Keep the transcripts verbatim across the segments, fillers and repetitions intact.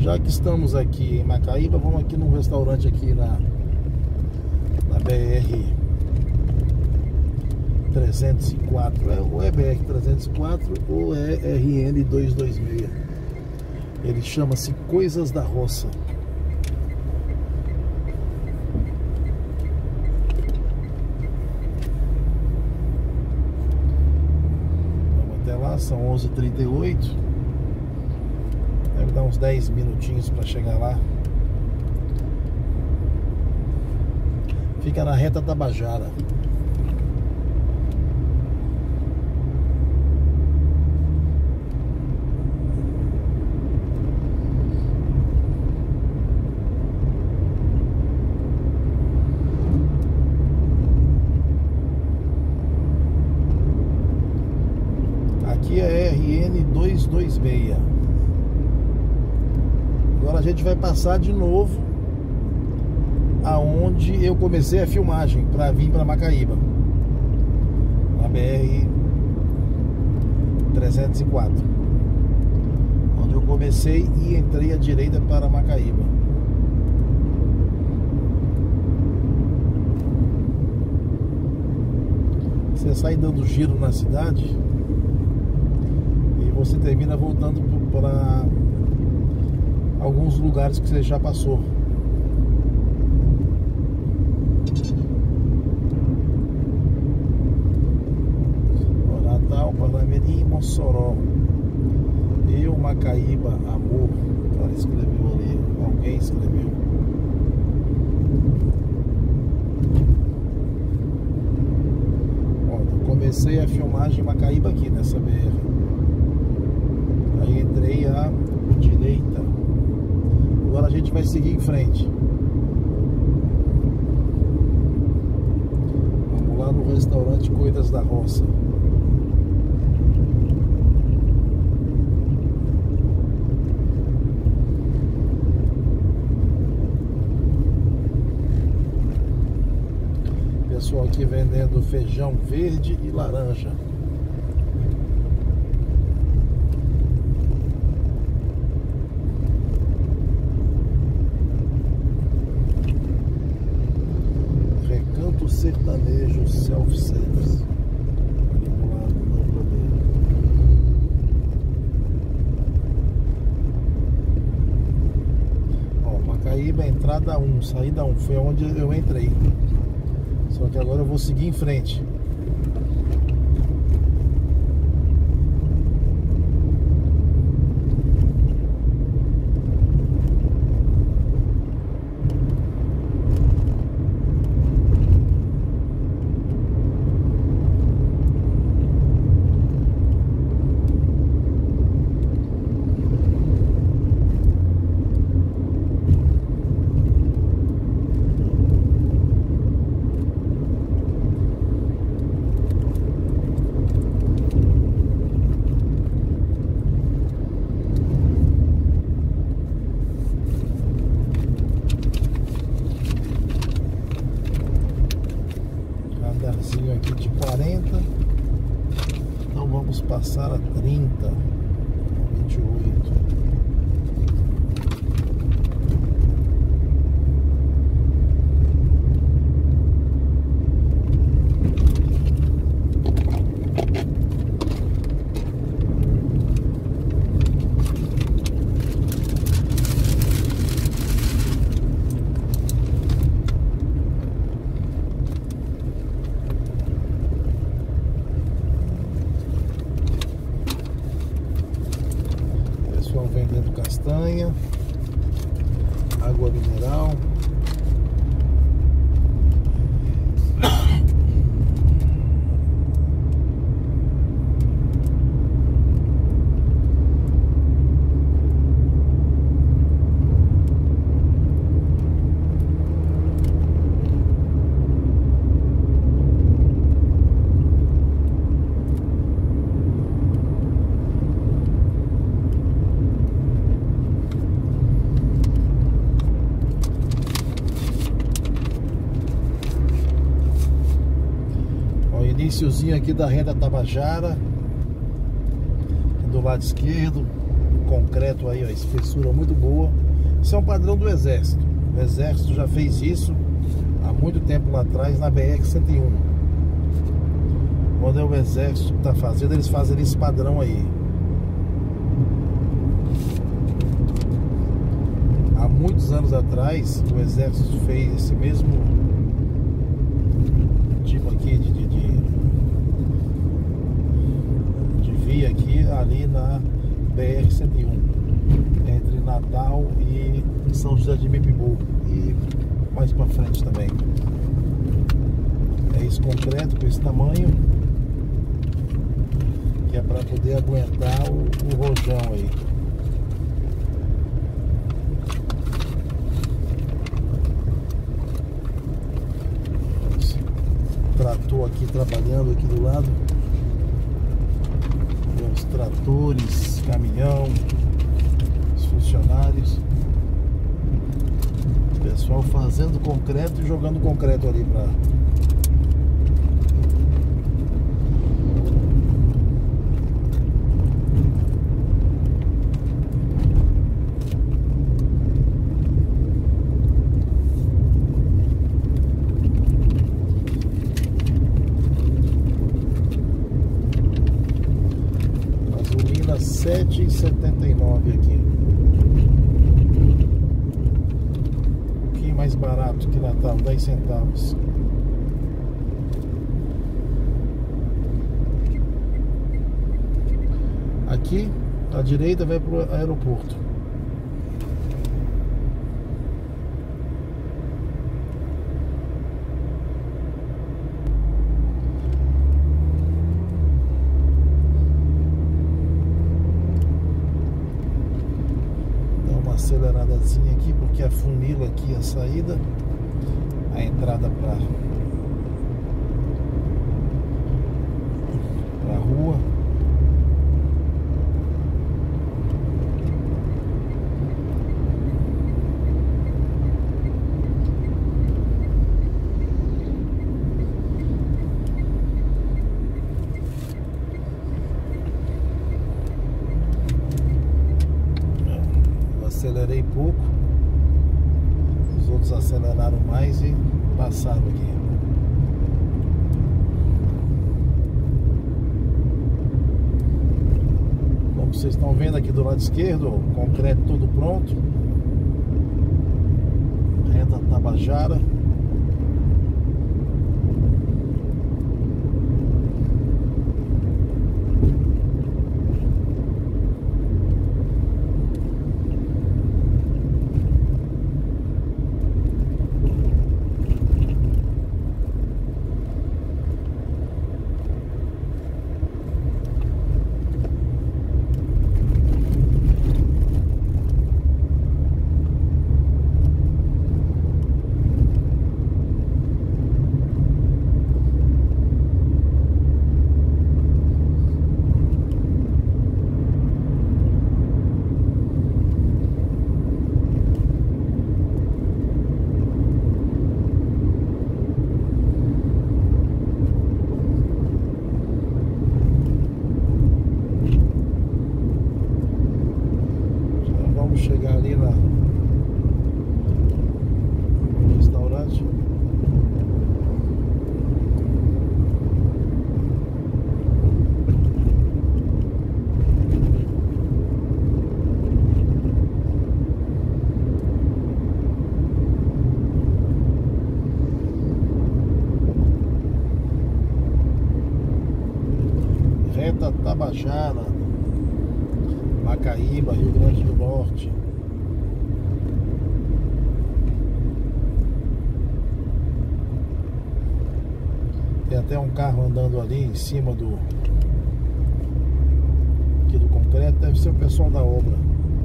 Já que estamos aqui em Macaíba, vamos aqui num restaurante aqui na, na B R trezentos e quatro. É, ou é B R trezentos e quatro ou é R N duzentos e vinte e seis. Ele chama-se Coisas da Roça. Vamos até lá, são onze e trinta e oito. Deve dar uns dez minutinhos para chegar lá. Fica na reta Tabajara. Aqui é R N duzentos e vinte e seis. Agora a gente vai passar de novo aonde eu comecei a filmagem para vir para Macaíba, na B R trezentos e quatro, onde eu comecei e entrei à direita para Macaíba. Você sai dando giro na cidade e você termina voltando para alguns lugares que você já passou. Natal, Parnamirim, Mossoró. Eu, Macaíba, amor. O cara escreveu ali, alguém escreveu. Ó, eu comecei a filmagem em Macaíba aqui nessa B R. Aí entrei à direita. Agora a gente vai seguir em frente. Vamos lá no restaurante Coisas da Roça. Pessoal aqui vendendo feijão verde e laranja. Sertanejo self-service. Ali do lado do bandeira. Ó, Macaíba, entrada um, saída um. Foi onde eu entrei. Só que agora eu vou seguir em frente. Radarzinho aqui de quarenta. Então vamos passar a trinta, vinte e oito. Vendendo castanha, água mineral. Iniciozinho aqui da reta Tabajara, do lado esquerdo, concreto aí, ó, espessura muito boa. Isso é um padrão do Exército. O Exército já fez isso há muito tempo lá atrás na B R cento e um. Quando é o Exército que está fazendo, eles fazem esse padrão aí. Há muitos anos atrás, o Exército fez esse mesmo tipo aqui de, de, de, de via aqui, ali na B R cento e um, entre Natal e São José de Mipibu, e mais pra frente também. É esse concreto com esse tamanho, que é para poder aguentar o, o rojão aí. Trator aqui trabalhando aqui do lado. E os tratores, caminhão, os funcionários, o pessoal fazendo concreto e jogando concreto ali para sete e setenta e nove aqui. Um pouquinho mais barato que Natal, dez centavos. Aqui, à direita, vai para o aeroporto. Aceleradazinha aqui, porque afunila aqui a saída, a entrada para para a rua. Acelerei pouco, os outros aceleraram mais e passaram aqui. Como vocês estão vendo aqui do lado esquerdo, o concreto todo pronto. Reta Tabajara. Chegar ali na no restaurante. Reta Tabajara, Macaíba, Rio Grande do Norte. Tem até um carro andando ali em cima do aqui do concreto, deve ser o pessoal da obra.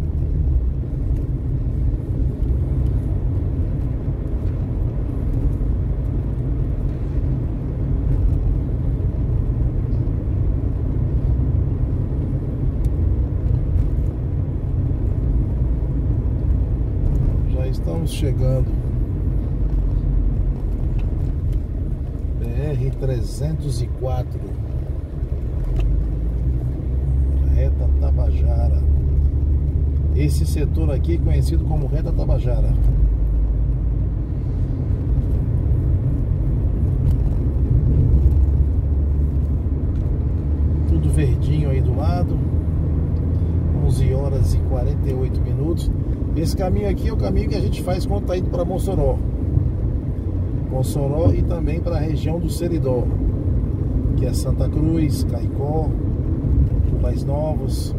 Estamos chegando. B R trezentos e quatro, Reta Tabajara. Esse setor aqui é conhecido como Reta Tabajara. Tudo verdinho aí do lado. onze horas e quarenta e oito minutos. Esse caminho aqui é o caminho que a gente faz quando está indo para Mossoró. Mossoró e também para a região do Seridó, que é Santa Cruz, Caicó, Currais Novos.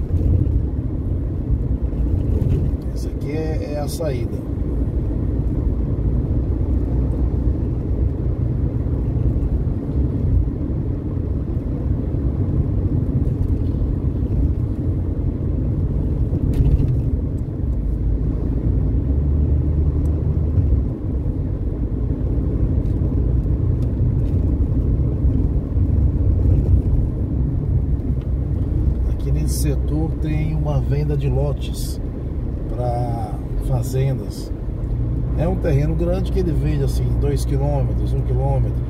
Essa aqui é, é a saída. Nesse setor tem uma venda de lotes para fazendas. É um terreno grande que ele vende assim dois quilômetros, um quilômetro.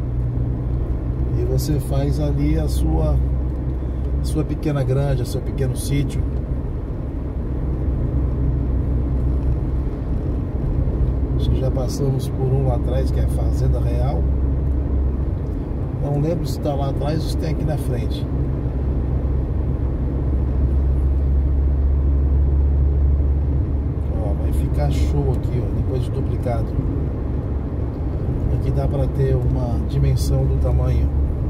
E você faz ali a sua sua pequena granja, seu pequeno sítio. Acho que já passamos por um lá atrás, que é a Fazenda Real. Não lembro se está lá atrás ou se tem aqui na frente. Ficar show aqui, ó, depois de duplicado. Aqui dá para ter uma dimensão do tamanho.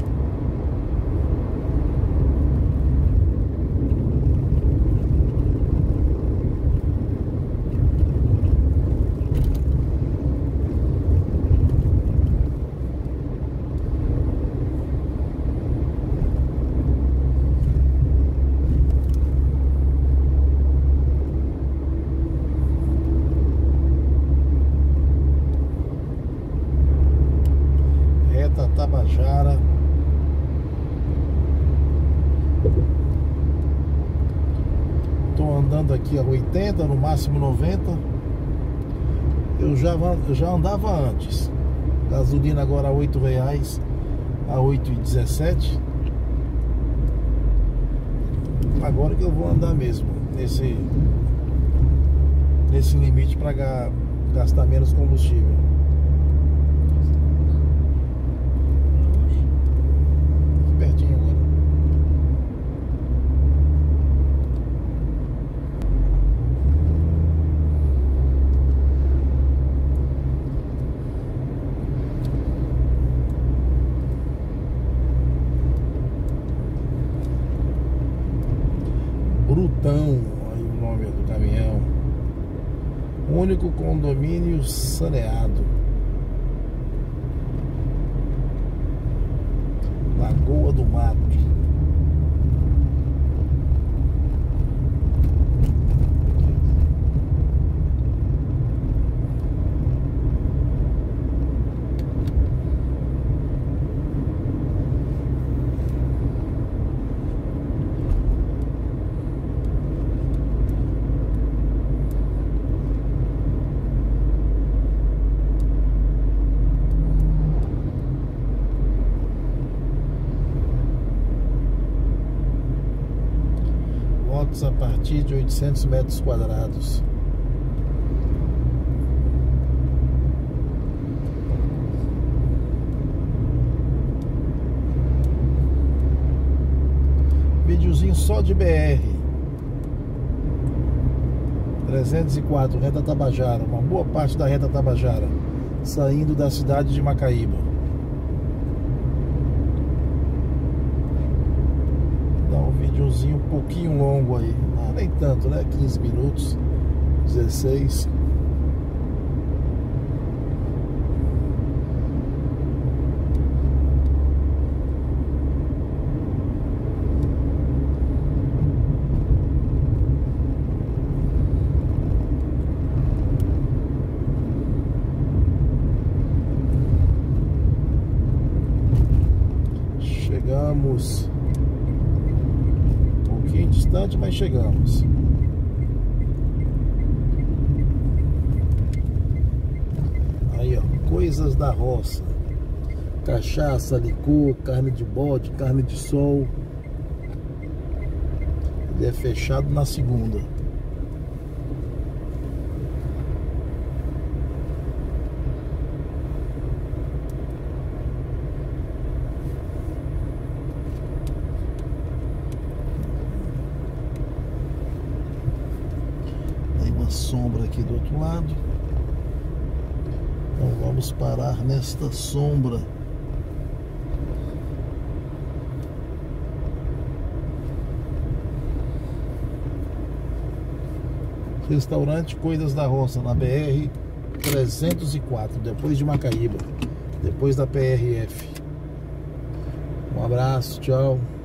Tabajara. Estou andando aqui a oitenta, no máximo noventa. Eu já, eu já andava antes. Gasolina agora a oito reais, a oito e dezessete. Agora que eu vou andar mesmo nesse nesse limite para gastar menos combustível. Pertinho agora. Brutão, aí o nome do caminhão. Único condomínio saneado. Lagoa do Mato. A partir de oitocentos metros quadrados. Videozinho só de B R trezentos e quatro, Reta Tabajara. Uma boa parte da Reta Tabajara saindo da cidade de Macaíba. Um pouquinho longo aí, ah, nem tanto, né? quinze minutos, dezesseis. Chegamos distante, mas chegamos. Aí, ó, coisas da roça: cachaça, licor, carne de bode, carne de sol. Ele é fechado na segunda. aqui do outro lado. Então vamos parar nesta sombra. Restaurante Coisas da Roça, na B R trezentos e quatro, depois de Macaíba, depois da P R F. Um abraço, tchau.